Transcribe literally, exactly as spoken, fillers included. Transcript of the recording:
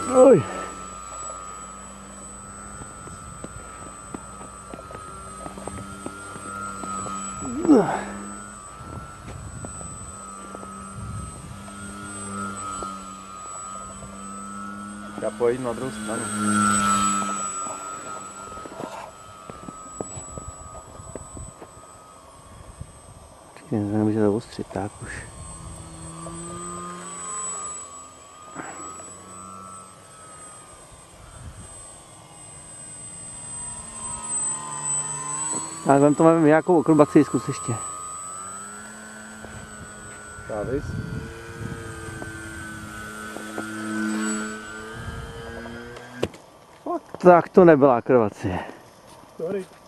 Oj. Já pojď na druhou stranu. Počkej, nemůže zaostřit, tak už. Ale vem to máme nějakou akrobaci, zkus ještě. Závis. Tak to nebyla akrobacie. Sorry.